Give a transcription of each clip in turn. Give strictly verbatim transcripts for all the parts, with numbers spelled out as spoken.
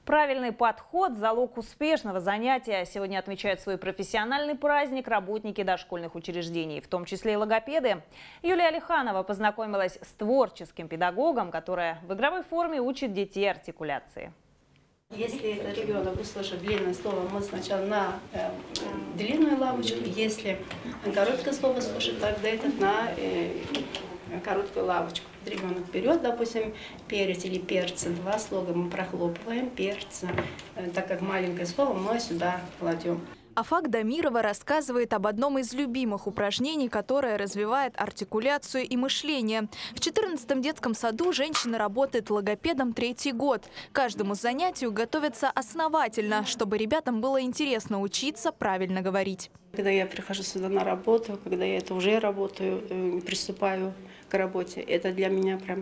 Правильный подход – залог успешного занятия. Сегодня отмечают свой профессиональный праздник работники дошкольных учреждений, в том числе и логопеды. Юлия Алиханова познакомилась с творческим педагогом, которая в игровой форме учит детей артикуляции. Если ребенок услышит длинное слово, мы сначала на э, длинную лавочку. Если короткое слово слышит, тогда это на э, короткую лавочку. Ребенок берет, допустим, перец или перцы, два слога мы прохлопываем, перца, э, так как маленькое слово мы сюда кладем. Афак Дамирова рассказывает об одном из любимых упражнений, которое развивает артикуляцию и мышление. В четырнадцатом детском саду женщина работает логопедом третий год. Каждому занятию готовится основательно, чтобы ребятам было интересно учиться правильно говорить. Когда я прихожу сюда на работу, когда я это уже работаю, приступаю к работе, это для меня прям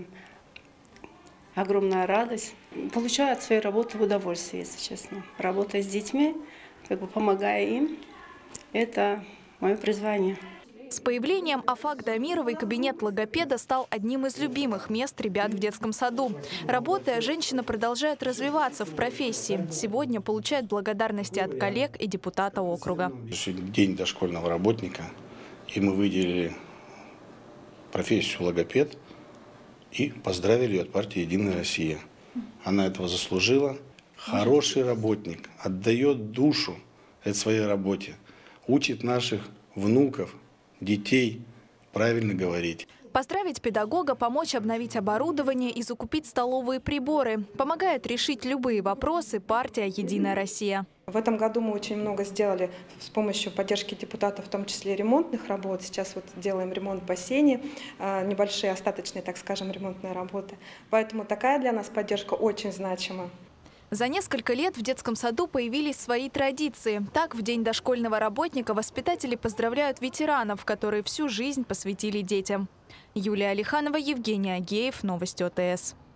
огромная радость. Получаю от своей работы удовольствие, если честно. Работая с детьми, как бы помогая им, это мое призвание. С появлением Афак Дамировой кабинет логопеда стал одним из любимых мест ребят в детском саду. Работая, женщина продолжает развиваться в профессии. Сегодня получает благодарности от коллег и депутата округа. День дошкольного работника, и мы выделили профессию логопед и поздравили ее от партии «Единая Россия». Она этого заслужила. Хороший работник отдает душу этой своей работе, учит наших внуков, детей правильно говорить. Поздравить педагога, помочь обновить оборудование и закупить столовые приборы. Помогает решить любые вопросы партия «Единая Россия». В этом году мы очень много сделали с помощью поддержки депутатов, в том числе ремонтных работ. Сейчас вот делаем ремонт в бассейне, небольшие остаточные, так скажем, ремонтные работы. Поэтому такая для нас поддержка очень значима. За несколько лет в детском саду появились свои традиции. Так, в День дошкольного работника воспитатели поздравляют ветеранов, которые всю жизнь посвятили детям. Юлия Алиханова, Евгений Агеев, Новости ОТС.